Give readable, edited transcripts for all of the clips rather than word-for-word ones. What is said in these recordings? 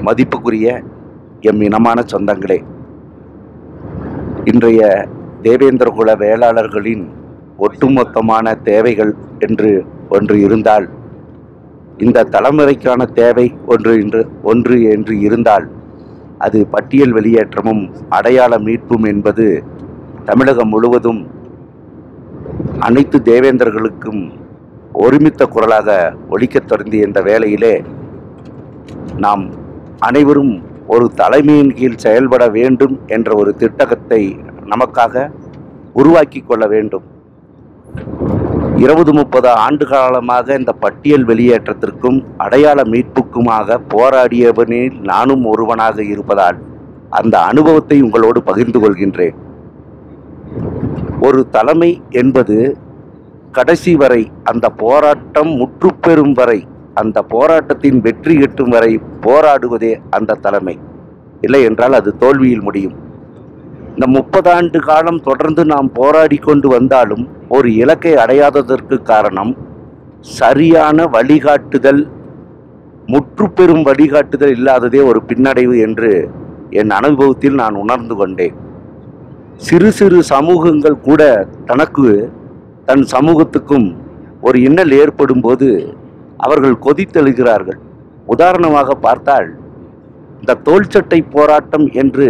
மதிப்புக்குரிய எம் இனமான சொந்தங்களே, இன்றைய தேவேந்திர குல வேளாளர்களின் ஒட்டுமொத்தமான தேவைகள் என்று ஒன்று இருந்தால், இந்த தலைமுறைக்கான தேவை ஒன்று என்று இருந்தால், அது பட்டியல் வெளியேற்றமும் அடையாள மீட்பும் என்பது தமிழகம் முழுவதும் அனைத்து தேவேந்தர்களுக்கும் ஒருமித்த குரலாக ஒலிக்கத் தொடங்கிய இந்த வேளையிலே நாம் அனைவரும் ஒரு தலைமையின் கீழ் செயல்பட வேண்டும் என்ற ஒரு திட்டத்தை நமக்காக உருவாக்கி கொள்ள வேண்டும். 20-30 ஆண்டு காலமாக இந்த பட்டியல் வெளியேற்றத்திற்கும் அடையாள மீட்புக்குமாக போராடியவனில் நானும் ஒருவனாக இருப்பதால் அந்த அனுபவத்தை உங்களோடு பகிர்ந்து கொள்கின்றேன். ஒரு தலைமை என்பது கடைசி வரை, அந்த போராட்டம் முற்றுப்பெறும் வரை, அந்த போராட்டத்தின் வெற்றி எட்டும் வரை போராடுவதே அந்த தலைமை. இல்லை என்றால் அது தோல்வியில் முடியும். இந்த 30 ஆண்டு காலம் தொடர்ந்து நாம் போராடி கொண்டு வந்தாலும் ஒரு இலக்கை அடையாததற்கு காரணம் சரியான வழிகாட்டுதல், முற்றுப்பெறும் வழிகாட்டுதல் இல்லாததே ஒரு பின்னடைவு என்று என் அனுபவத்தில் நான் உணர்ந்து கொண்டேன். சிறு சிறு சமூகங்கள் கூட தன் சமூகத்துக்கும் ஒரு இன்னல் ஏற்படும் போது அவர்கள் கொதித்தெழுகிறார்கள். உதாரணமாக பார்த்தால், இந்த தோள்சட்டை போராட்டம் என்று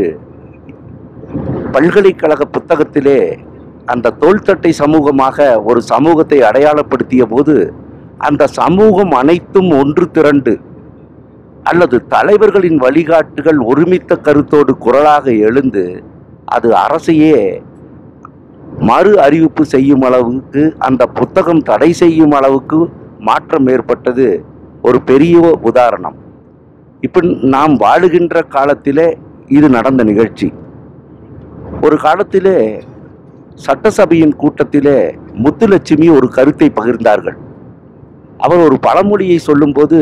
பல்கலைக்கழக புத்தகத்திலே அந்த தோள்சட்டை சமூகமாக ஒரு சமூகத்தை அடையாளப்படுத்திய போது, அந்த சமூகம் அனைத்தும் ஒன்று திரண்டு அல்லது தலைவர்களின் வழிகாட்டுகள் ஒருமித்த கருத்தோடு குரலாக எழுந்து அது அரசையே மறு அறிவிப்பு செய்யும் அளவுக்கு, அந்த புத்தகம் தடை செய்யும் அளவுக்கு மாற்றம் ஏற்பட்டது ஒரு பெரிய உதாரணம். இப்போ நாம் வாழுகின்ற காலத்திலே இது நடந்த நிகழ்ச்சி. ஒரு காலத்திலே சட்டசபையின் கூட்டத்திலே முத்துலட்சுமி ஒரு கருத்தை பகிர்ந்தார்கள். அவர் ஒரு பழமொழியை சொல்லும்போது,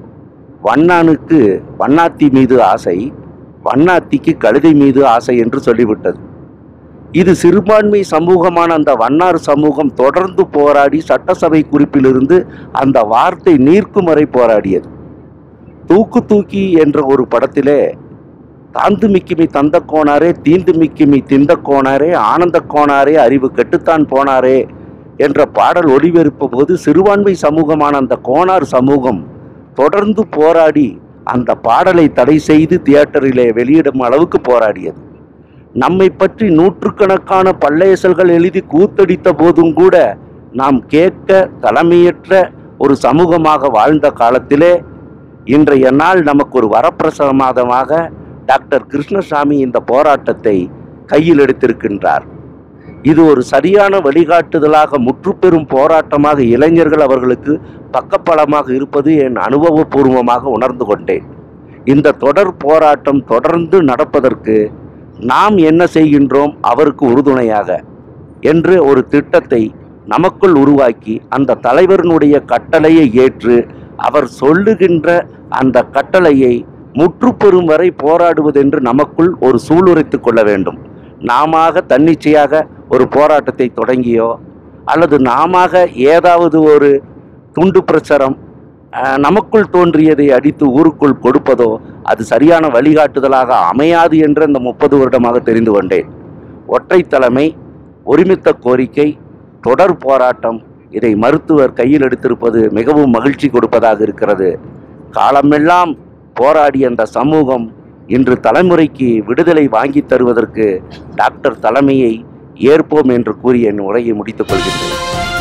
வண்ணானுக்கு வண்ணாத்தி மீது ஆசை, வண்ணாத்திக்கு கழுதை மீது ஆசை என்று சொல்லிவிட்டது. இது சிறுபான்மை சமூகமான அந்த வண்ணார் சமூகம் தொடர்ந்து போராடி சட்டசபை குறிப்பிலிருந்து அந்த வார்த்தை நீர்க்கும் வரை போராடியது. தூக்கு தூக்கி என்ற ஒரு படத்திலே தாந்து மிக்கிமி தந்த கோணாரே, தீந்து மிக்கிமி திந்த கோணாரே, ஆனந்த கோணாரே, அறிவு கெட்டுத்தான் போனாரே என்ற பாடல் ஒளிபெருப்ப போது சிறுபான்மை சமூகமான அந்த கோணார் சமூகம் தொடர்ந்து போராடி அந்த பாடலை தடை செய்து தியேட்டரிலே வெளியிடும் அளவுக்கு போராடியது. நம்மை பற்றி நூற்றுக்கணக்கான பல்லேசல்கள் எழுதி கூத்தடித்த போதும் கூட நாம் கேட்க தலைமையற்ற ஒரு சமூகமாக வாழ்ந்த காலத்திலே இன்றைய நாள் நமக்கு ஒரு வரப்பிரசாதமாக டாக்டர் கிருஷ்ணசாமி இந்த போராட்டத்தை கையில் எடுத்திருக்கின்றார். இது ஒரு சரியான வழிகாட்டுதலாக, முற்றுப்பெறும் போராட்டமாக இளைஞர்கள் அவர்களுக்கு பக்கபலமாக இருப்பது என் அனுபவபூர்வமாக உணர்ந்து கொண்டேன். இந்த தொடர் போராட்டம் தொடர்ந்து நடப்பதற்கு நாம் என்ன செய்கின்றோம் அவருக்கு உறுதுணையாக என்று ஒரு திட்டத்தை நமக்குள் உருவாக்கி, அந்த தலைவரினுடைய கட்டளையை ஏற்று அவர் சொல்லுகின்ற அந்த கட்டளையை முற்றுப்பெறும் வரை போராடுவதென்று நமக்குள் ஒரு சூளுரைத்து கொள்ள வேண்டும். நாம தன்னிச்சையாக ஒரு போராட்டத்தை தொடங்கியோ அல்லது நாம ஏதாவது ஒரு துண்டு பிரச்சாரம் நமக்குள் தோன்றியதை அடித்து ஊருக்குள் கொடுப்பதோ அது சரியான வழிகாட்டுதலாக அமையாது என்று இந்த 30 வருடமாக தெரிந்து கொண்டேன். ஒற்றை தலைமை, ஒருமித்த கோரிக்கை, தொடர் போராட்டம், இதை மருத்துவர் கையில் எடுத்திருப்பது மிகவும் மகிழ்ச்சி கொடுப்பதாக இருக்கிறது. காலமெல்லாம் போராடிய அந்த சமூகம் இன்று தலைமுறைக்கு விடுதலை வாங்கி தருவதற்கு டாக்டர் தலைமையை ஏற்போம் என்று கூறி என் உரையை முடித்துக் கொள்கின்றேன்.